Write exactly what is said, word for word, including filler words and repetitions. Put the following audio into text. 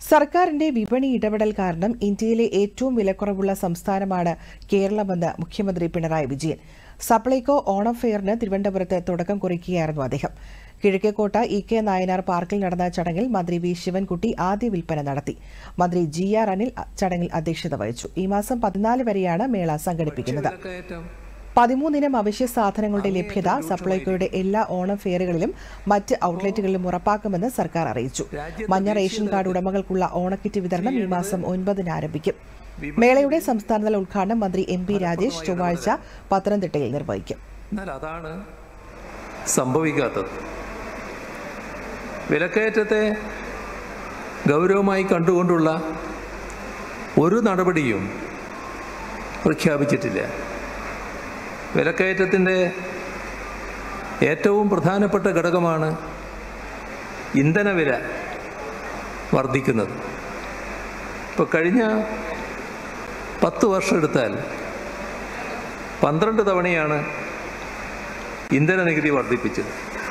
സർക്കാരിന്റെ വിപണി ഇടപെടൽ കാരണം ഇന്ത്യയിലെ ഏറ്റവും വിലക്കുറവുള്ള സംസ്ഥാനമാണ് കേരളമെന്ന് മുഖ്യമന്ത്രി പിണറായി വിജയൻ. സപ്ലൈകോ ഓണം ഫെയറിന് തിരുവനന്തപുരത്ത് തുടക്കം കുറിക്കുകയായിരുന്നു അദ്ദേഹം. കിഴക്കേക്കോട്ട ഇ കെ നായനാർ പാർക്കിൽ നടന്ന ചടങ്ങിൽ മന്ത്രി വി ശിവൻകുട്ടി ആദ്യ വിൽപ്പന നടത്തി. മന്ത്രി ജി ആർ അനിൽ ചടങ്ങിൽ അധ്യക്ഷത വഹിച്ചു. ഈ മാസം പതിനാല് വരെയാണ് മേള സംഘടിപ്പിക്കുന്നത്. പതിമൂന്നിനം അവശ്യ സാധനങ്ങളുടെ ലഭ്യത സപ്ലൈകോയുടെ എല്ലാ ഓണം ഫെയറുകളിലും മറ്റ് ഔട്ട്ലെറ്റുകളിലും ഉറപ്പാക്കുമെന്ന് സർക്കാർ അറിയിച്ചു. മഞ്ഞ റേഷൻ കാർഡ് ഉടമകൾക്കുള്ള ഓണക്കിറ്റ് വിതരണം ഈ മാസം ഒൻപതിന് ആരംഭിക്കും. മേളയുടെ സംസ്ഥാനതല ഉദ്ഘാടനം മന്ത്രി എം പി രാജേഷ് ചൊവ്വാഴ്ച പത്തനംതിട്ടയിൽ നിർവഹിക്കും. അതാണ് സംഭവിക്കാത്തത്. വിലക്കയറ്റത്തെ ഗൗരവമായി കണ്ടുകൊണ്ടുള്ള ഒരു നടപടിയും പ്രഖ്യാപിച്ചിട്ടില്ല. വിലക്കയറ്റത്തിൻ്റെ ഏറ്റവും പ്രധാനപ്പെട്ട ഘടകമാണ് ഇന്ധനവില വർദ്ധിക്കുന്നത്. ഇപ്പോൾ കഴിഞ്ഞ പത്ത് വർഷം എടുത്താൽ പന്ത്രണ്ട് തവണയാണ് ഇന്ധന നികുതി വർദ്ധിപ്പിച്ചത്.